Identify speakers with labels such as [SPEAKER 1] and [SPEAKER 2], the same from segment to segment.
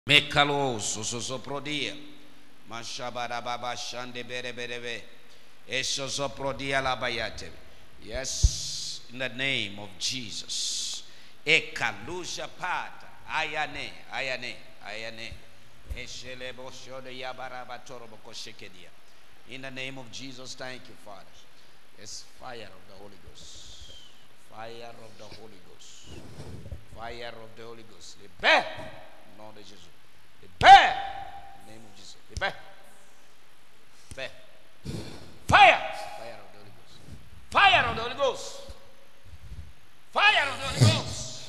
[SPEAKER 1] Mekalo soso prodia. Mashabara baba shande bere berebe. Esoso prodia la bayate. Yes, in the name of Jesus. Ekalusha pata. Ayane. Eshelebo shode yabaraba torobo koshekedia. In the name of Jesus, thank you, Father. Yes, fire of the Holy Ghost. Fire of the Holy Ghost. Fire of the Holy Ghost. Libère. Nom de Jésus. Libère. In the name of Jesus. Libère. Libère. Fire. Fire of the Holy Ghost. Fire of the Holy Ghost. Fire of the Holy Ghost.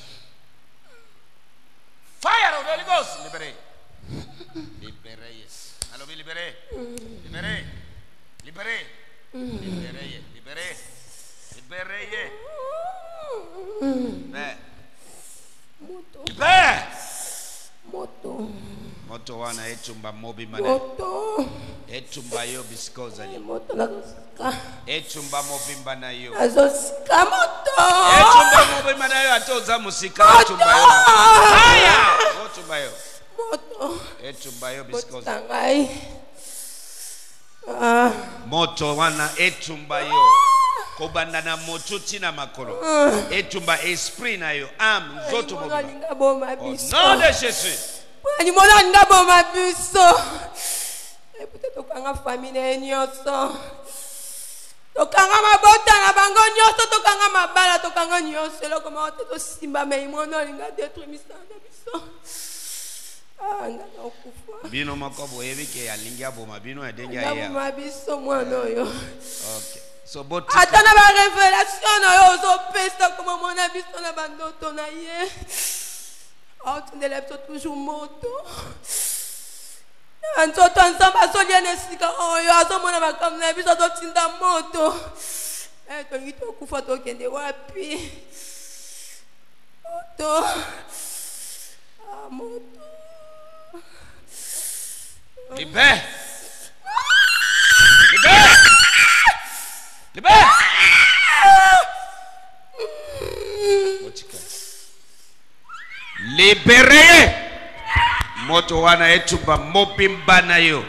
[SPEAKER 1] Fire of the Holy Ghost. Libéré. Libéré. Yes. Allons, libéré. Libéré. Libéré. Libéré. Libéré. Libéré. Libéré. Moto wana etumba mobi mane. Moto. Etumba yo biskoza ni. Moto nazoska. Etumba mobi mbana yo. Nazoska moto. Etumba mobi mbana yo atoza musika etumba yo. Haya. Etumba yo. Moto. Etumba yo biskoza. Moto wana etumba yo. Kobanda na motuti na makolo. Etumba esprit na yo. Am zoto mobi. Non de Jésus.
[SPEAKER 2] Ni mona ndabo mabiso. E peut-être kanga famille nyoso. Tokanga mabota na bango nyoso tokanga mabala tokanga nyoso loko maote to simba me imono linga détruire misanga biso. Ah ngana okufa.
[SPEAKER 1] Bino makobo ebike ya linga boma bino edenga ya.
[SPEAKER 2] Ndabo mabiso mwana oyo.
[SPEAKER 1] Okay. So but
[SPEAKER 2] atana ba révélation oyo zo pesa comme mona biso na bandoto na ye. Oh, tu ne lèves toujours moto. Antoto ensemble à son lien esika oh yo azomona bakam na biso to tinda moto. To ngito kufa to kende wapi? Moto. Ah moto.
[SPEAKER 1] Libère. Libère. Libère. Libéré. Moto wana etumba mopimba na yo.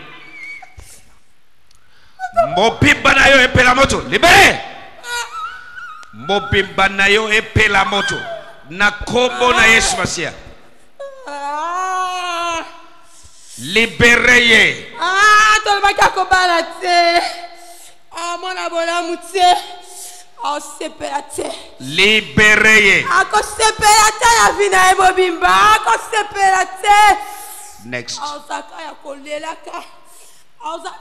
[SPEAKER 1] Mopimba na yo epela moto. Libéré. Mopimba na yo epela moto. Na kombo na Yesu Masia. Libéré.
[SPEAKER 2] Ah, to baka ko balate. Ah, mona bona mutie. Oh, sepelate.
[SPEAKER 1] Libéré.
[SPEAKER 2] Ako sepelate la vina e bobimba. Ako sepelate.
[SPEAKER 1] Next.
[SPEAKER 2] Ausaka ya kolelaka.